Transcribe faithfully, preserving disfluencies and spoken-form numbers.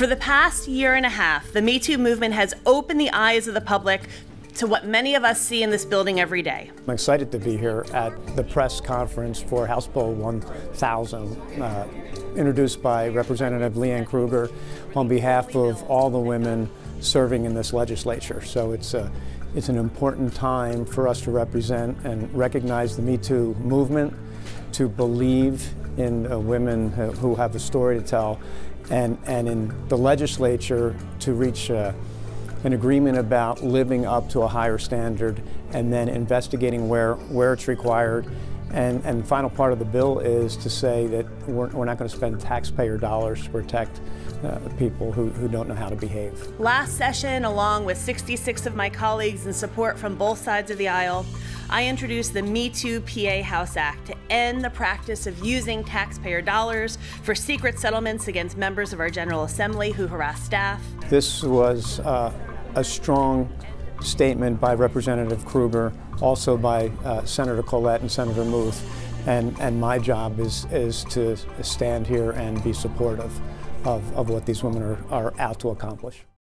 For the past year and a half, the Me Too movement has opened the eyes of the public to what many of us see in this building every day. I'm excited to be here at the press conference for House Bill one thousand, uh, introduced by Representative Leanne Kruger on behalf of all the women serving in this legislature. So it's, a, it's an important time for us to represent and recognize the Me Too movement, to believe in uh, women who, who have a story to tell, and, and in the legislature to reach uh, an agreement about living up to a higher standard and then investigating where, where it's required. And, and the final part of the bill is to say that we're, we're not going to spend taxpayer dollars to protect uh, people who, who don't know how to behave. Last session, along with sixty-six of my colleagues in support from both sides of the aisle, I introduced the Me Too P A House Act to end the practice of using taxpayer dollars for secret settlements against members of our General Assembly who harass staff. This was uh, a strong statement by Representative Kruger, also by uh, Senator Collette and Senator Muth, and, and my job is, is to stand here and be supportive of, of what these women are, are out to accomplish.